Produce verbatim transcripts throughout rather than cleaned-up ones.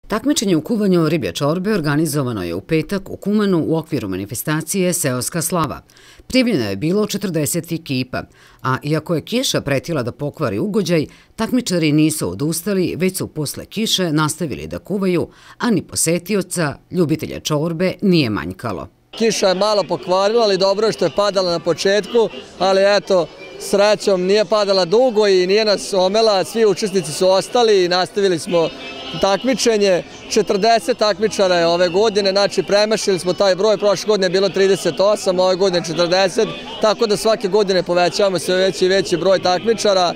Takmičenje u kuvanju riblje čorbe organizovano je u petak u Kumanu u okviru manifestacije Seoska slava. Prijavljeno je bilo četrdeset ekipa, a iako je kiša pretila da pokvari ugođaj, takmičari nisu odustali, već su posle kiše nastavili da kuvaju, a ni posetioca, ljubitelja čorbe, nije manjkalo. Kiša je malo pokvarila, ali dobro je što je padala na početku, ali eto, srećom nije padala dugo i nije nas omela, svi učesnici su ostali i nastavili smo takmičenje. četrdeset takmičara je ove godine, znači premašili smo taj broj, prošle godine je bilo trideset osam, ove godine četrdeset, tako da svake godine povećavamo sve veći i veći broj takmičara.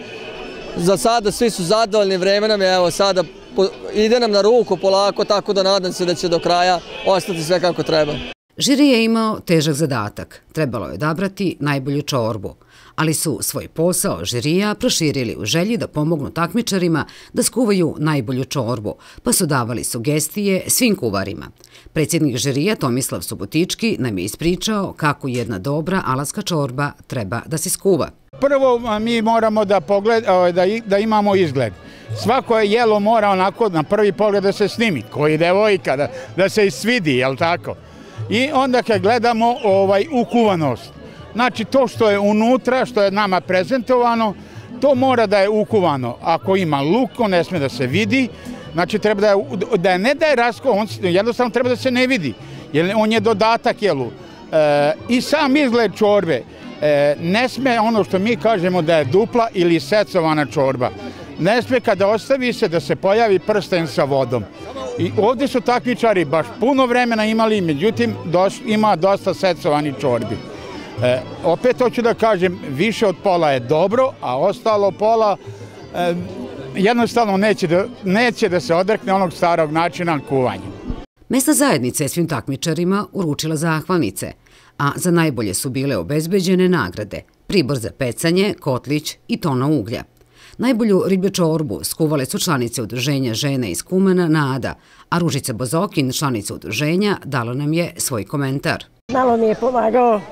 Za sada svi su zadovoljni, vreme nam je, evo sada ide nam na ruku polako, tako da nadam se da će do kraja ostati sve kako treba. Žiri je imao težak zadatak, trebalo je odabrati najbolju čorbu, ali su svoj posao žirija proširili u želji da pomognu takmičarima da skuvaju najbolju čorbu, pa su davali sugestije svim kuvarima. Predsjednik žirija Tomislav Subotički nam je ispričao kako jedna dobra alatska čorba treba da se skuva. Prvo mi moramo da, pogled, da, da imamo izgled. Svako je jelo mora onako na prvi pogled da se snimi, koji devojka, da, da se isvidi, jel tako? I onda kad gledamo ovaj, ukuvanost, znači to što je unutra, što je nama prezentovano, to mora da je ukuvano. Ako ima luk, on ne sme da se vidi, znači treba da je, da je ne da je rasko, on jednostavno treba da se ne vidi, jer on je dodatak jelu. E, I sam izgled čorbe, e, ne sme ono što mi kažemo da je dupla ili secovana čorba. Ne sme kada ostavi se da se pojavi prsten sa vodom. I ovdje su takmičari baš puno vremena imali, međutim doš, ima dosta secovanih čorbi. E, opet hoću da kažem, više od pola je dobro, a ostalo pola e, jednostavno neće da, neće da se odrekne onog starog načina kuvanja. Mesna zajednica je svim takmičarima uručila zahvalnice, a za najbolje su bile obezbeđene nagrade, pribor za pecanje, kotlić i tona uglja. Najbolju riblju čorbu skuvale su članice udruženja žena iz Kumana Nada, a Ružica Bozokin, članica udruženja, dala nam je svoj komentar. Malo mi je pomagao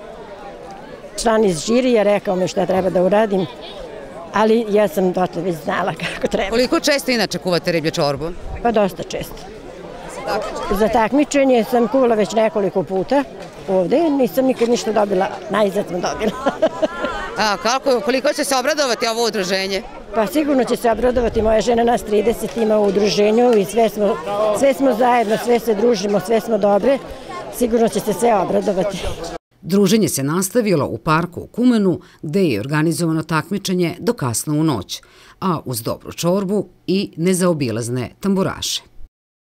član iz žirija, rekao mi šta treba da uradim, ali ja sam dotle već znala kako treba. Koliko često inače kuvate riblju čorbu? Pa dosta često. Za takmičenje sam kuvala već nekoliko puta ovde, nisam nikad ništa dobila, najzad sam dobila. A kako, koliko će se obradovati ovo udruženje? Pa sigurno će se obradovati, moja žena nas trideset ima u udruženju i sve smo, sve smo zajedno, sve se družimo, sve smo dobre, sigurno će se sve obradovati. Druženje se nastavilo u parku u Kumanu, gde je organizovano takmičenje do kasno u noć, a uz dobru čorbu i nezaobilazne tamburaše.